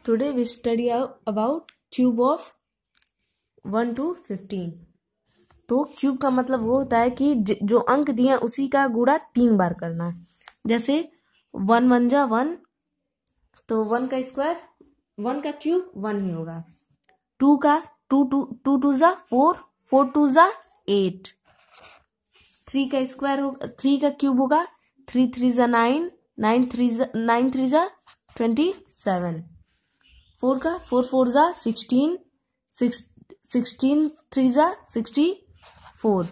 Today we study about cube of 1 to 15। तो cube का मतलब वो होता है कि जो अंक दिए हैं उसी का गुणा 3 बार करना है। जैसे 1 1 जा 1, तो 1 का स्क्वायर 1 का क्यूब 1 ही होगा। 2 का 2 2 जा 4, 4 2 जा 8। 3 का स्क्वायर होगा 3 का क्यूब होगा 3 3 जा 9, 9 3 जा 27। 4 का 4 4 जा 16, 16 3 जा 64।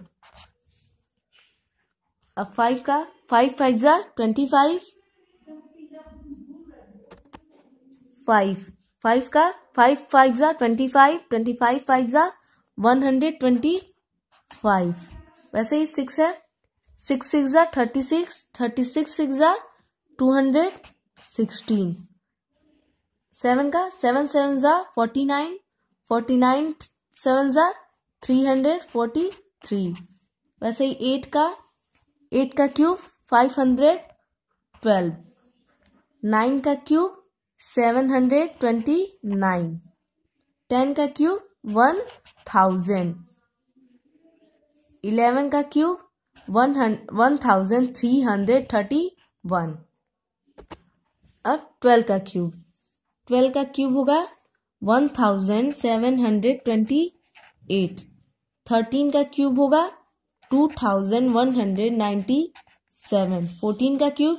अब 5 का 5 5 जा 25। 5 का 5 5 जा 25, 25 5 जा 125। वैसे ही 6 है 6 6 जा 36, 36 6 जा 216। 7 का 7 7 जा 49, 49 7 जा 343। वैसे ही 8 का क्यूब 512। 9 का क्यूब 729। 10 का क्यूब 1000। 11 का क्यूब 1331। अब 12 का क्यूब 12 का क्यूब होगा 1728। 13 का क्यूब होगा 2197। 14 का क्यूब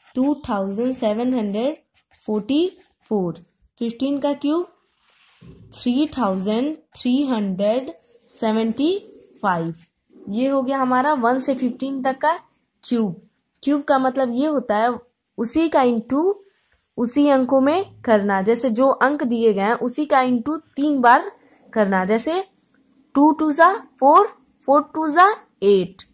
2744। 15 का क्यूब 3375। ये हो गया हमारा 1 से 15 तक का क्यूब। क्यूब का मतलब ये होता है उसी का इंटू उसी अंकों में करना। जैसे जो अंक दिए गए हैं उसी का इंटू 3 बार करना। जैसे 2 2 जा 4, 4 2 जा 8।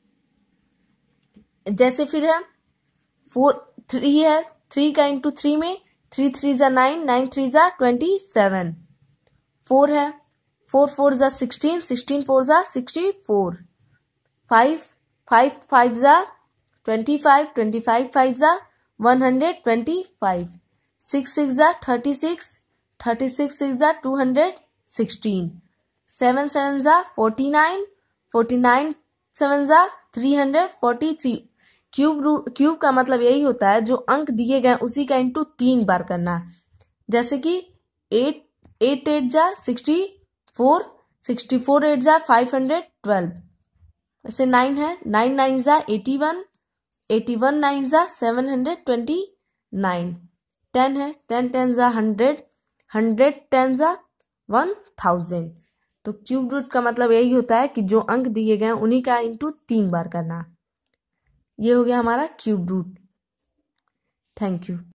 जैसे फिर है 3 है 3 का इंटू 3 में 3 3 जा 9, 9 3 जा 27। 4 है 4 4 जा 16, 16 4 जा 64। 5 5 5 जा 25, 25 5 जा 125। 6 6 जा 36, 36 6 जा 216। 7 7 जा 49, 49 7 जा 343। क्यूब का मतलब यही होता है जो अंक दिए गए उसी का इंटू 3 बार करना। जैसे कि 8 8 जा 64, 64 8 जा 512। वैसे 9 है 9 9 जा 81, 81 9 जा 729। 10 है 10 10 जा 100, 100 10 जा 1000। तो क्यूब रूट का मतलब यही होता है कि जो अंक दिए गए उन्हीं का इंटू 3 बार करना। ये हो गया हमारा क्यूब रूट। Thank you.